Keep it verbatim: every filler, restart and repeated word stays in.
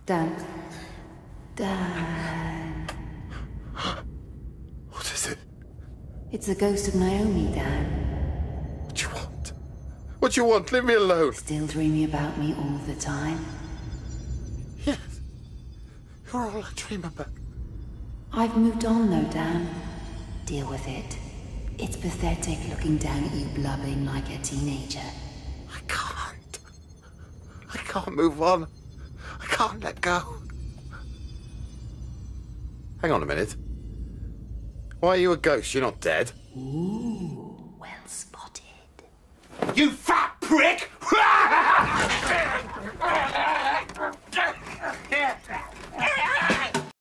Dan. Dan. What is it? It's the ghost of Naomi, Dan. What do you want? What do you want? Leave me alone. Still dreaming about me all the time? Yes. You're all I dream about. I've moved on though, Dan. Deal with it. It's pathetic looking down at you blubbing like a teenager. I can't. I can't move on. I can't let go. Hang on a minute. Why are you a ghost? You're not dead. Ooh, well spotted. You fat prick!